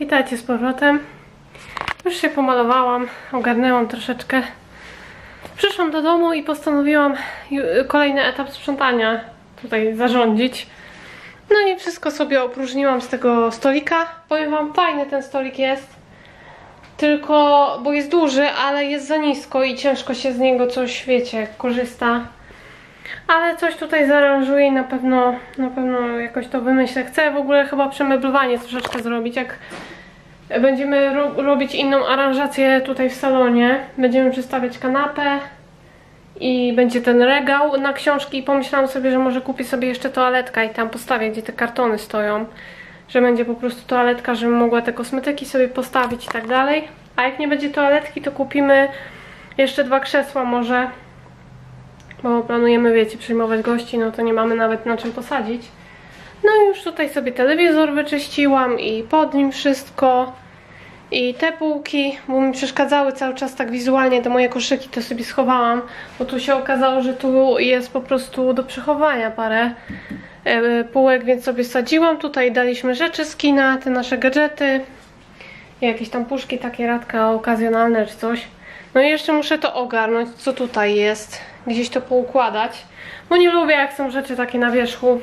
Witajcie z powrotem. Już się pomalowałam, ogarnęłam troszeczkę. Przyszłam do domu i postanowiłam kolejny etap sprzątania tutaj zarządzić. No i wszystko sobie opróżniłam z tego stolika. Powiem wam, fajny ten stolik jest. Tylko, bo jest duży, ale jest za nisko i ciężko się z niego coś, wiecie, korzysta. Ale coś tutaj zaaranżuję i na pewno jakoś to wymyślę. Chcę w ogóle chyba przemeblowanie troszeczkę zrobić. Jak będziemy robić inną aranżację tutaj w salonie, będziemy przystawiać kanapę i będzie ten regał na książki i pomyślałam sobie, że może kupię sobie jeszcze toaletkę i tam postawię, gdzie te kartony stoją. Że będzie po prostu toaletka, żebym mogła te kosmetyki sobie postawić i tak dalej. A jak nie będzie toaletki, to kupimy jeszcze 2 krzesła może. Bo planujemy, wiecie, przyjmować gości, no to nie mamy nawet na czym posadzić. No i już tutaj sobie telewizor wyczyściłam i pod nim wszystko. I te półki, bo mi przeszkadzały cały czas tak wizualnie, te moje koszyki to sobie schowałam. Bo tu się okazało, że tu jest po prostu do przechowania parę półek, więc sobie sadziłam. Tutaj daliśmy rzeczy z kina, te nasze gadżety. Jakieś tam puszki, takie radka okazjonalne czy coś. No i jeszcze muszę to ogarnąć, co tutaj jest. Gdzieś to poukładać. Bo nie lubię, jak są rzeczy takie na wierzchu.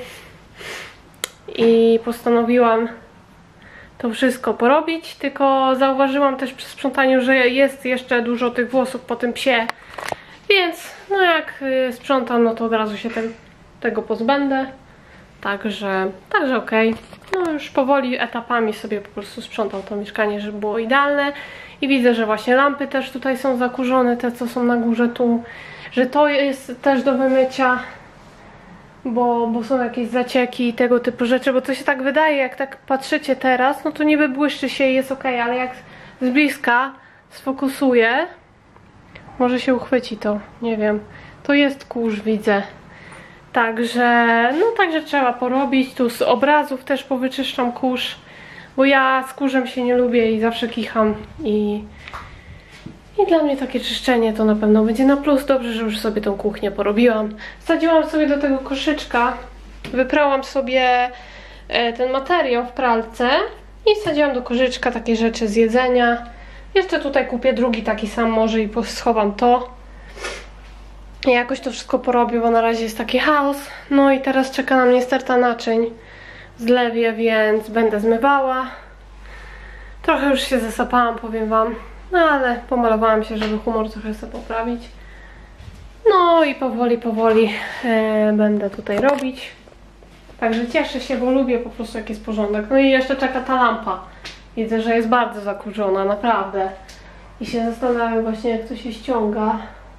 I postanowiłam to wszystko porobić. Tylko zauważyłam też przy sprzątaniu, że jest jeszcze dużo tych włosów po tym psie. Więc no jak sprzątam, no to od razu się tego pozbędę. Także okej. No już powoli etapami sobie po prostu sprzątam to mieszkanie, żeby było idealne. I widzę, że właśnie lampy też tutaj są zakurzone, te co są na górze tu. Że to jest też do wymycia, bo są jakieś zacieki i tego typu rzeczy. Bo to się tak wydaje, jak tak patrzycie teraz, no to niby błyszczy się i jest okej, ale jak z bliska sfokusuję, może się uchwyci to, nie wiem. To jest kurz, widzę. Także trzeba porobić. Tu z obrazów też powyczyszczam kurz, bo ja z kurzem się nie lubię i zawsze kicham i dla mnie takie czyszczenie to na pewno będzie na plus. Dobrze, że już sobie tą kuchnię porobiłam. Wsadziłam sobie do tego koszyczka, wyprałam sobie ten materiał w pralce i wsadziłam do koszyczka takie rzeczy z jedzenia. Jeszcze tutaj kupię drugi taki sam może i schowam to. I jakoś to wszystko porobię, bo na razie jest taki chaos. No i teraz czeka na mnie sterta naczyń w zlewie, więc będę zmywała. Trochę już się zasapałam, powiem wam. No ale pomalowałam się, żeby humor trochę sobie poprawić. No i powoli będę tutaj robić. Także cieszę się, bo lubię po prostu jak jest porządek. No i jeszcze czeka ta lampa. Widzę, że jest bardzo zakurzona, naprawdę. I się zastanawiam właśnie, jak to się ściąga.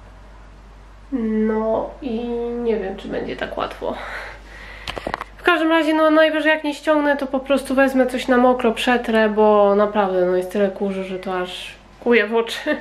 No i nie wiem, czy będzie tak łatwo. W każdym razie, no najwyżej jak nie ściągnę, to po prostu wezmę coś na mokro, przetrę, bo naprawdę no jest tyle kurzu, że to aż kuje w oczy.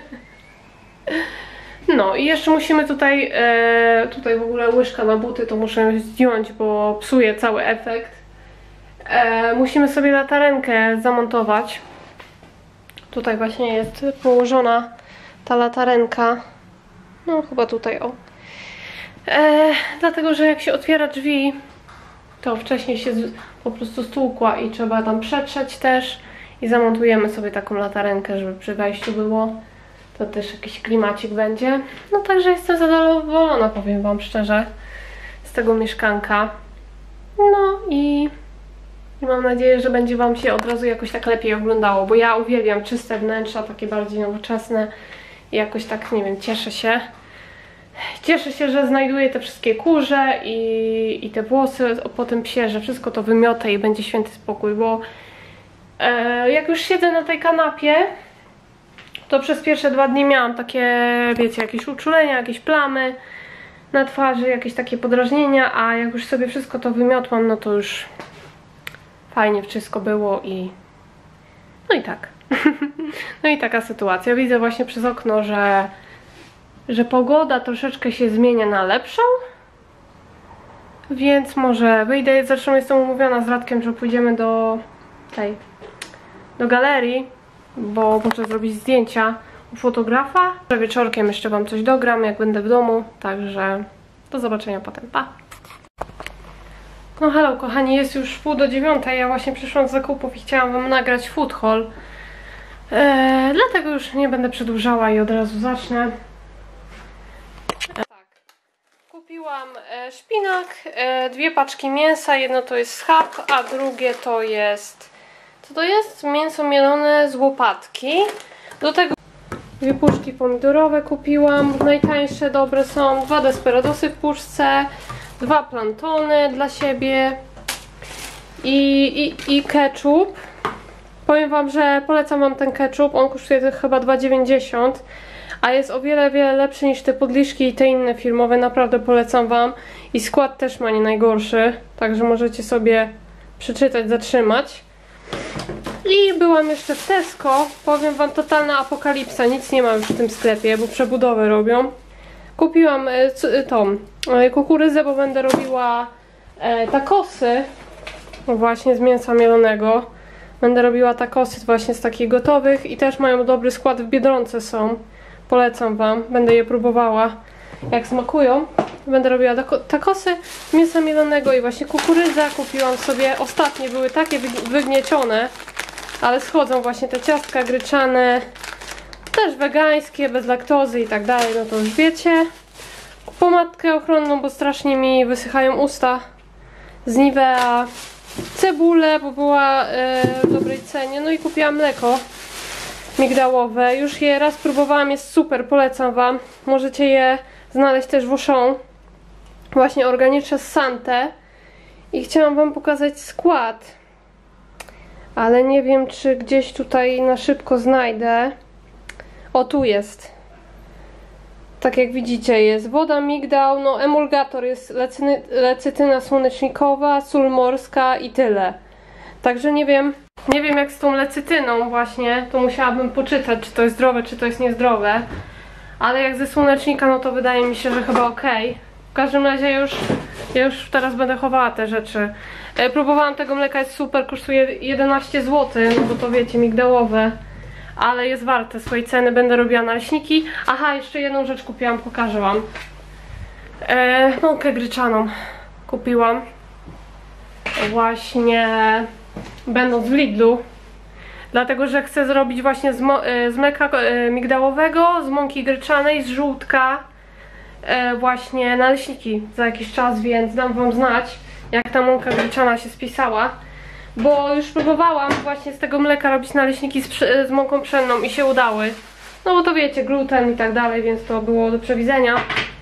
No i jeszcze musimy tutaj w ogóle łyżka na buty to muszę zdjąć, bo psuje cały efekt. Musimy sobie latarenkę zamontować. Tutaj właśnie jest położona ta latarenka. No chyba tutaj, o. Dlatego, że jak się otwiera drzwi, to wcześniej się po prostu stłukła i trzeba tam przetrzeć też. I zamontujemy sobie taką latarenkę, żeby przy wejściu było. To też jakiś klimacik będzie. No także jestem zadowolona, powiem wam szczerze, z tego mieszkanka. No i mam nadzieję, że będzie wam się od razu jakoś tak lepiej oglądało, bo ja uwielbiam czyste wnętrza, takie bardziej nowoczesne. I jakoś tak, nie wiem, cieszę się. Cieszę się, że znajduję te wszystkie kurze i te włosy po tym psie, że wszystko to wymiotę i będzie święty spokój, bo jak już siedzę na tej kanapie, to przez pierwsze 2 dni miałam takie, wiecie, jakieś uczulenia, jakieś plamy na twarzy, jakieś takie podrażnienia, a jak już sobie wszystko to wymiotłam, no to już fajnie wszystko było i no i tak. No i taka sytuacja. Widzę właśnie przez okno, że pogoda troszeczkę się zmienia na lepszą. Więc może wyjdę. Zresztą jestem umówiona z Radkiem, że pójdziemy do galerii, bo muszę zrobić zdjęcia u fotografa. Wieczorkiem jeszcze wam coś dogram, jak będę w domu. Także do zobaczenia potem. Pa! No hello kochani, jest już 8:30, ja właśnie przyszłam z zakupów i chciałam wam nagrać food haul. Dlatego już nie będę przedłużała i od razu zacznę. Tak. Kupiłam szpinak, 2 paczki mięsa, jedno to jest schab, a drugie to jest... Co to jest? Mięso mielone z łopatki. Do tego 2 puszki pomidorowe kupiłam, najtańsze, dobre są, 2 desperadosy w puszce, 2 plantony dla siebie i ketchup. Powiem wam, że polecam wam ten ketchup, on kosztuje chyba 2,90, a jest o wiele lepszy niż te podliszki i te inne firmowe, naprawdę polecam wam. I skład też ma nie najgorszy, także możecie sobie przeczytać, zatrzymać. I byłam jeszcze w Tesco, powiem wam, totalna apokalipsa, nic nie ma już w tym sklepie, bo przebudowę robią. Kupiłam tą kukurydzę, bo będę robiła tacosy właśnie z mięsa mielonego. Będę robiła tacosy właśnie z takich gotowych i też mają dobry skład, w Biedronce są. Polecam wam, będę je próbowała jak smakują. Będę robiła tacosy z mięsa mielonego i właśnie kukurydza. Kupiłam sobie, ostatnie były takie wygniecione, ale schodzą właśnie te ciastka gryczane, też wegańskie, bez laktozy i tak dalej, no to już wiecie. Pomadkę ochronną, bo strasznie mi wysychają usta z Nivea. Cebulę, bo była w dobrej cenie. No i kupiłam mleko migdałowe. Już je raz próbowałam, jest super, polecam wam. Możecie je znaleźć też w Auchan. Właśnie organiczne z Sante. I chciałam wam pokazać skład. Ale nie wiem, czy gdzieś tutaj na szybko znajdę. O, tu jest. Tak jak widzicie, jest woda, migdał, no emulgator, jest lecytyna słonecznikowa, sól morska i tyle. Także nie wiem jak z tą lecytyną właśnie, to musiałabym poczytać, czy to jest zdrowe, czy to jest niezdrowe. Ale jak ze słonecznika, no to wydaje mi się, że chyba okej. W każdym razie ja już teraz będę chowała te rzeczy. Próbowałam tego mleka, jest super, kosztuje 11 zł, no bo to wiecie, migdałowe. Ale jest warte swojej ceny, będę robiła naleśniki. Aha, jeszcze jedną rzecz kupiłam, pokażę wam. Mąkę gryczaną kupiłam. Właśnie będąc w Lidlu. Dlatego, że chcę zrobić właśnie z mleka migdałowego, z mąki gryczanej, z żółtka właśnie naleśniki za jakiś czas, więc dam wam znać, jak ta mąka gryczana się spisała. Bo już próbowałam właśnie z tego mleka robić naleśniki z mąką pszenną i się udały. No bo to wiecie, gluten i tak dalej, więc to było do przewidzenia.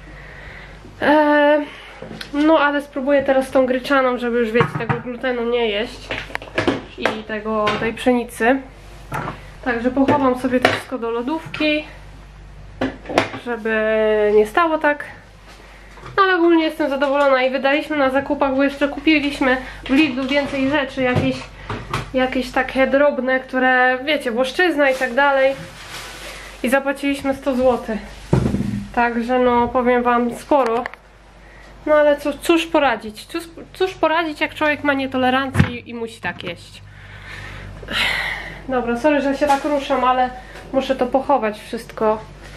No ale spróbuję teraz z tą gryczaną, żeby już wiecie, tego glutenu nie jeść. I tej pszenicy. Także pochowam sobie to wszystko do lodówki, żeby nie stało tak. No ale ogólnie jestem zadowolona i wydaliśmy na zakupach, bo jeszcze kupiliśmy w Lidlu więcej rzeczy, jakieś takie drobne, które wiecie, włoszczyzna i tak dalej. I zapłaciliśmy 100 zł. Także no powiem wam sporo. No ale cóż poradzić? Cóż poradzić, jak człowiek ma nietolerancję i musi tak jeść. Dobra, sorry, że się tak ruszam, ale muszę to pochować wszystko.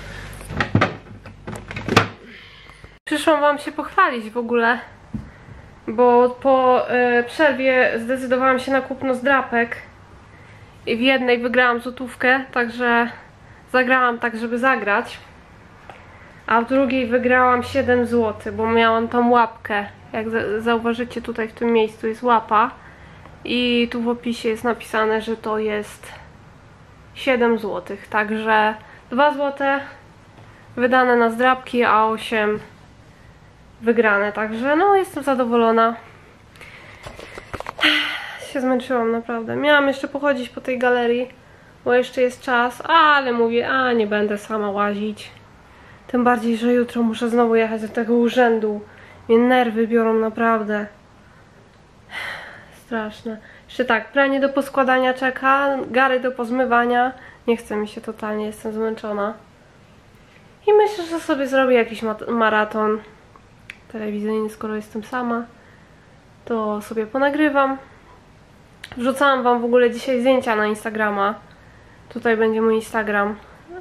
Przyszłam wam się pochwalić w ogóle, bo po przerwie zdecydowałam się na kupno zdrapek i w jednej wygrałam złotówkę, także zagrałam tak, żeby zagrać, a w drugiej wygrałam 7 zł, bo miałam tą łapkę. Jak zauważycie, tutaj w tym miejscu jest łapa i tu w opisie jest napisane, że to jest 7 zł, także 2 zł wydane na zdrapki, a 8 wygrane, także no jestem zadowolona. Się zmęczyłam naprawdę. Miałam jeszcze pochodzić po tej galerii, bo jeszcze jest czas, ale mówię, nie będę sama łazić. Tym bardziej, że jutro muszę znowu jechać do tego urzędu. Mnie nerwy biorą naprawdę. Straszne. Jeszcze tak, pranie do poskładania czeka, gary do pozmywania. Nie chce mi się totalnie, jestem zmęczona. I myślę, że sobie zrobię jakiś maraton telewizyjny, skoro jestem sama. To sobie ponagrywam. Wrzucałam wam w ogóle dzisiaj zdjęcia na Instagrama. Tutaj będzie mój Instagram.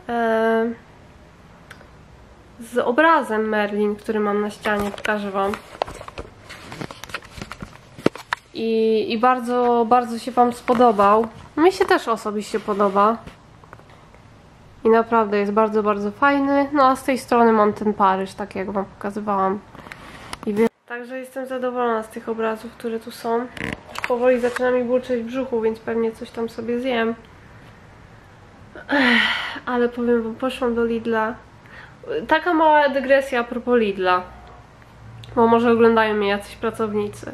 Z obrazem Merlin, który mam na ścianie. Pokażę wam. i bardzo, bardzo się Wam spodobał. Mi się też osobiście podoba. I naprawdę jest bardzo, bardzo fajny. No a z tej strony mam ten Paryż, tak jak Wam pokazywałam. Także jestem zadowolona z tych obrazów, które tu są. Już powoli zaczyna mi burczeć w brzuchu, więc pewnie coś tam sobie zjem. Ale powiem Wam, poszłam do Lidla. Taka mała dygresja a propos Lidla. Bo może oglądają mnie jacyś pracownicy.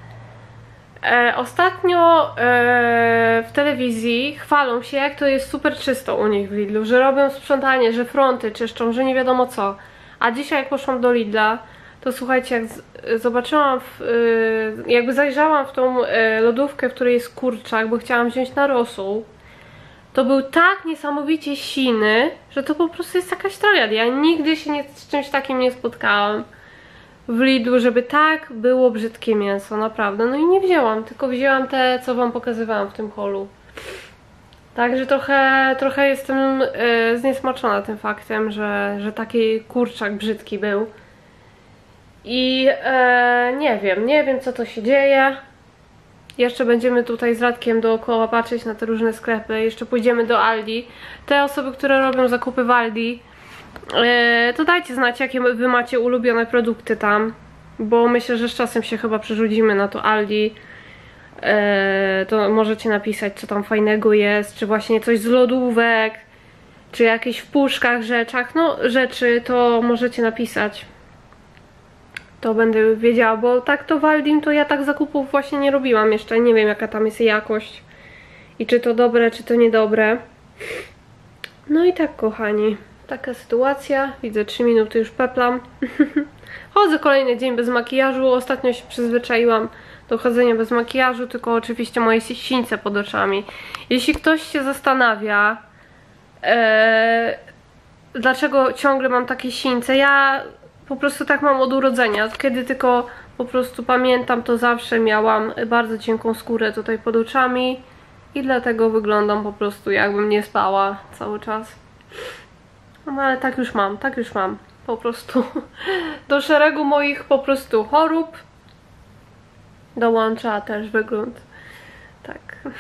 Ostatnio w telewizji chwalą się, jak to jest super czysto u nich w Lidlu, że robią sprzątanie, że fronty czyszczą, że nie wiadomo co. A dzisiaj jak poszłam do Lidla, to słuchajcie, jak zobaczyłam, jakby zajrzałam w tą lodówkę, w której jest kurczak, bo chciałam wziąć na rosół, to był tak niesamowicie siny, że to po prostu jest jakaś tragedia. Nigdy się z czymś takim nie spotkałam w Lidlu, żeby tak było brzydkie mięso, naprawdę. No i nie wzięłam, tylko wzięłam te, co Wam pokazywałam w tym holu. Także trochę jestem zniesmaczona tym faktem, że taki kurczak brzydki był. I nie wiem co to się dzieje. Jeszcze będziemy tutaj z Radkiem dookoła patrzeć na te różne sklepy. Jeszcze pójdziemy do Aldi. Te osoby, które robią zakupy w Aldi, to dajcie znać, jakie Wy macie ulubione produkty tam. Bo myślę, że z czasem się chyba przerzucimy na to Aldi. To możecie napisać, co tam fajnego jest. Czy właśnie coś z lodówek, czy jakieś w puszkach rzeczy, to możecie napisać. To będę wiedziała, bo tak to w Aldim to ja tak zakupów właśnie nie robiłam jeszcze. Nie wiem, jaka tam jest jakość i czy to dobre, czy to niedobre. No i tak, kochani, taka sytuacja. Widzę, 3 minuty już peplam. Chodzę kolejny dzień bez makijażu. Ostatnio się przyzwyczaiłam do chodzenia bez makijażu, tylko oczywiście moje sińce pod oczami. Jeśli ktoś się zastanawia, dlaczego ciągle mam takie sińce, ja po prostu tak mam od urodzenia. Kiedy tylko po prostu pamiętam, to zawsze miałam bardzo cienką skórę tutaj pod oczami i dlatego wyglądam po prostu, jakbym nie spała cały czas. No ale tak już mam. Po prostu do szeregu moich po prostu chorób dołącza też wygląd. Tak.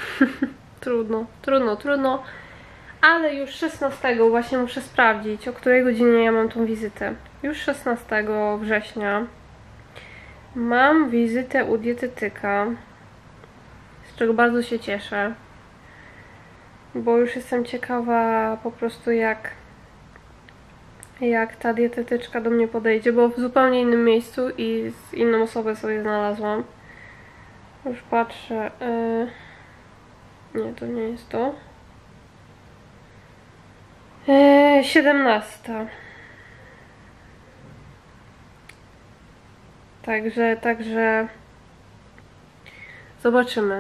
Trudno. Ale już 16 właśnie muszę sprawdzić, o której godzinie ja mam tą wizytę. Już 16 września mam wizytę u dietetyka, z czego bardzo się cieszę, bo już jestem ciekawa po prostu jak ta dietetyczka do mnie podejdzie, bo w zupełnie innym miejscu i z inną osobę sobie znalazłam. Już patrzę. Nie, to nie jest to. 17. Także zobaczymy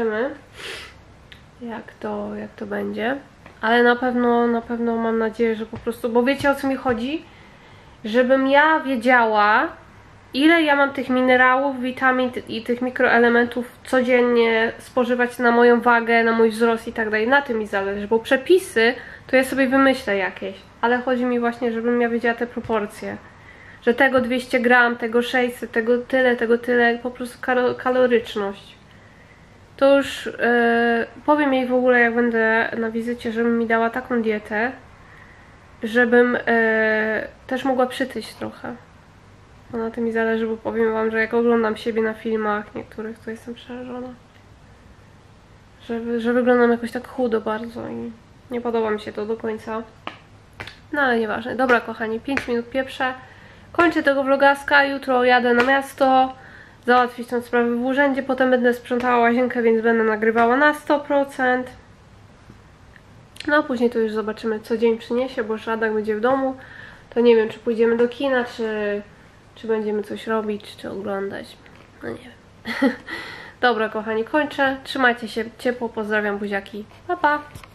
jak to będzie. Ale na pewno mam nadzieję, że po prostu, bo wiecie, o co mi chodzi? Żebym ja wiedziała, ile ja mam tych minerałów, witamin i tych mikroelementów codziennie spożywać na moją wagę, na mój wzrost i tak dalej. Na tym mi zależy, bo przepisy to ja sobie wymyślę jakieś, ale chodzi mi właśnie, żebym ja wiedziała te proporcje. Że tego 200 gram, tego 600, tego tyle, po prostu kaloryczność. To już powiem jej w ogóle, jak będę na wizycie, żeby mi dała taką dietę, żebym też mogła przytyć trochę. Bo na tym mi zależy, bo powiem Wam, że jak oglądam siebie na filmach niektórych, to jestem przerażona. Że wyglądam jakoś tak chudo bardzo i nie podoba mi się to do końca. No ale nieważne. Dobra, kochani, 5 minut pieprzę. Kończę tego vlogaska, jutro jadę na miasto załatwić tę sprawę w urzędzie, potem będę sprzątała łazienkę, więc będę nagrywała na 100%. No a później to już zobaczymy, co dzień przyniesie, bo Radek będzie w domu. To nie wiem, czy pójdziemy do kina, czy będziemy coś robić, czy oglądać. No nie wiem. Dobra, kochani, kończę. Trzymajcie się ciepło, pozdrawiam, buziaki. Pa, pa!